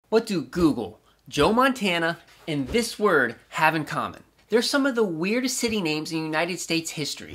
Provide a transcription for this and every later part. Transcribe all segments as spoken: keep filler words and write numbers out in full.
What do Google, Joe Montana, and this word have in common? They're some of the weirdest city names in United States history.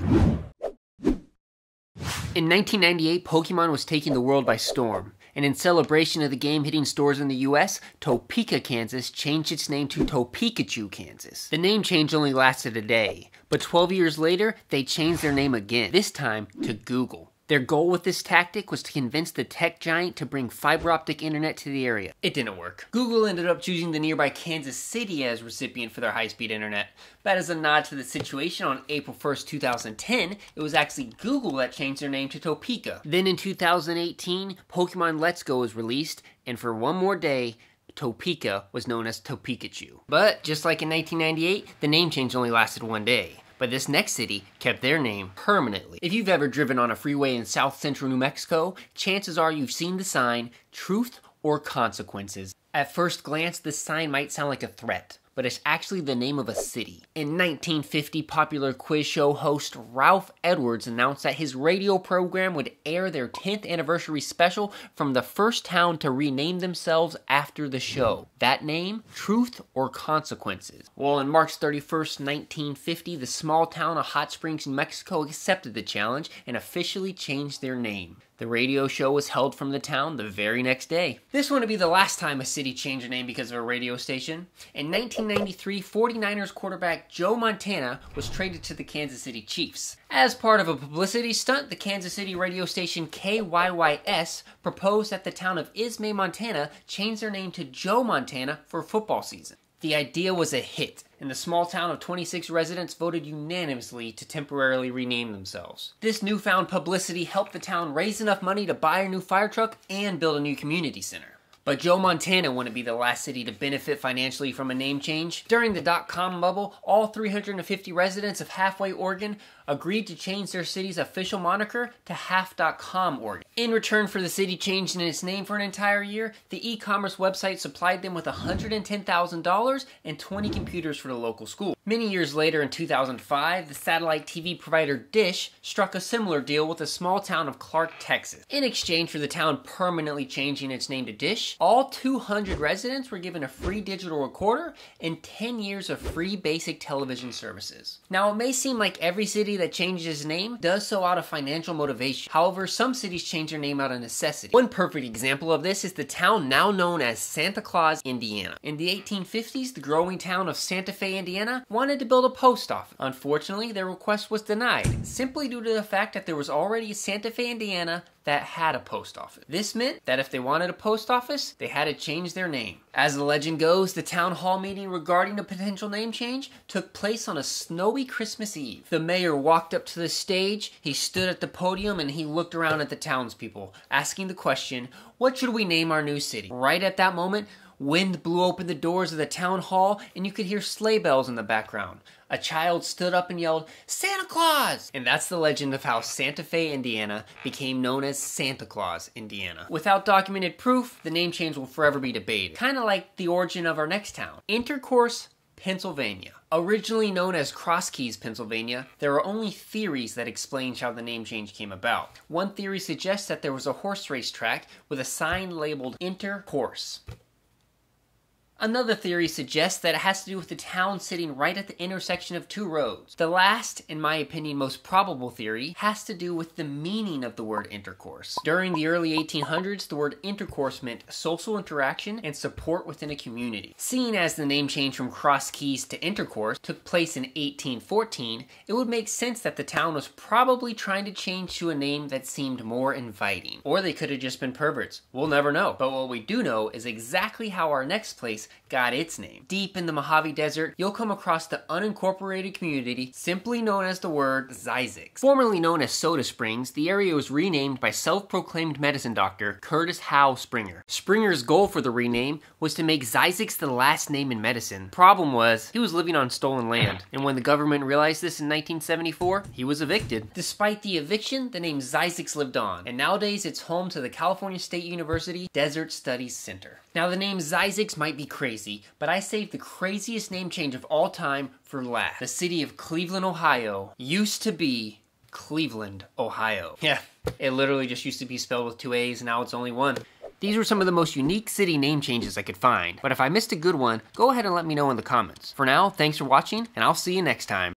In nineteen ninety-eight, Pokemon was taking the world by storm, and in celebration of the game hitting stores in the U S, Topeka, Kansas changed its name to Pikachu, Kansas. The name change only lasted a day, but twelve years later, they changed their name again, this time to Google. Their goal with this tactic was to convince the tech giant to bring fiber optic internet to the area. It didn't work. Google ended up choosing the nearby Kansas City as recipient for their high-speed internet. But as a nod to the situation, on April first, two thousand ten, it was actually Google that changed their name to Topeka. Then in two thousand eighteen, Pokemon Let's Go was released, and for one more day, Topeka was known as Pikachu. But just like in nineteen ninety-eight, the name change only lasted one day. But this next city kept their name permanently. If you've ever driven on a freeway in south central New Mexico, chances are you've seen the sign, Truth or Consequences. At first glance, this sign might sound like a threat, but it's actually the name of a city. In nineteen fifty, popular quiz show host Ralph Edwards announced that his radio program would air their tenth anniversary special from the first town to rename themselves after the show. That name, Truth or Consequences. Well, on March thirty-first, nineteen fifty, the small town of Hot Springs, New Mexico accepted the challenge and officially changed their name. The radio show was held from the town the very next day. This wouldn't be the last time a city changed their name because of a radio station. In nineteen ninety-three, forty-niners quarterback Joe Montana was traded to the Kansas City Chiefs. As part of a publicity stunt, the Kansas City radio station K Y Y S proposed that the town of Ismay, Montana change their name to Joe Montana for football season. The idea was a hit, and the small town of twenty-six residents voted unanimously to temporarily rename themselves. This newfound publicity helped the town raise enough money to buy a new fire truck and build a new community center. But Joe Montana wouldn't be the last city to benefit financially from a name change. During the dot-com bubble, all three hundred fifty residents of Halfway, Oregon agreed to change their city's official moniker to half dot com Oregon. In return for the city changing its name for an entire year, the e-commerce website supplied them with one hundred ten thousand dollars and twenty computers for the local school. Many years later, in two thousand five, the satellite T V provider Dish struck a similar deal with the small town of Clark, Texas. In exchange for the town permanently changing its name to Dish, all two hundred residents were given a free digital recorder and ten years of free basic television services. Now, it may seem like every city that changes its name does so out of financial motivation. However, some cities change their name out of necessity. One perfect example of this is the town now known as Santa Claus, Indiana. In the eighteen fifties, the growing town of Santa Fe, Indiana wanted to build a post office. Unfortunately, their request was denied, simply due to the fact that there was already a Santa Fe, Indiana that had a post office. This meant that if they wanted a post office, they had to change their name. As the legend goes, the town hall meeting regarding a potential name change took place on a snowy Christmas Eve. The mayor walked up to the stage, he stood at the podium, and he looked around at the townspeople, asking the question, what should we name our new city? Right at that moment, wind blew open the doors of the town hall, and you could hear sleigh bells in the background. A child stood up and yelled, Santa Claus! And that's the legend of how Santa Fe, Indiana became known as Santa Claus, Indiana. Without documented proof, the name change will forever be debated. Kind of like the origin of our next town, Intercourse, Pennsylvania. Originally known as Cross Keys, Pennsylvania, there are only theories that explain how the name change came about. One theory suggests that there was a horse race track with a sign labeled Intercourse. Another theory suggests that it has to do with the town sitting right at the intersection of two roads. The last, in my opinion, most probable theory has to do with the meaning of the word intercourse. During the early eighteen hundreds, the word intercourse meant social interaction and support within a community. Seeing as the name change from Cross Keys to Intercourse took place in eighteen fourteen, it would make sense that the town was probably trying to change to a name that seemed more inviting. Or they could have just been perverts. We'll never know. But what we do know is exactly how our next place got its name. Deep in the Mojave Desert, you'll come across the unincorporated community simply known as the word Zzyzx. Formerly known as Soda Springs, the area was renamed by self-proclaimed medicine doctor Curtis Howe Springer. Springer's goal for the rename was to make Zzyzx the last name in medicine. Problem was, he was living on stolen land, and when the government realized this in nineteen seventy-four, he was evicted. Despite the eviction, the name Zzyzx lived on, and nowadays it's home to the California State University Desert Studies Center. Now, the name Zzyzx might be crazy, but I saved the craziest name change of all time for last. The city of Cleveland, Ohio used to be Cleveland, Ohio. Yeah, it literally just used to be spelled with two A's, and now it's only one. These were some of the most unique city name changes I could find, but if I missed a good one, go ahead and let me know in the comments. For now, thanks for watching, and I'll see you next time.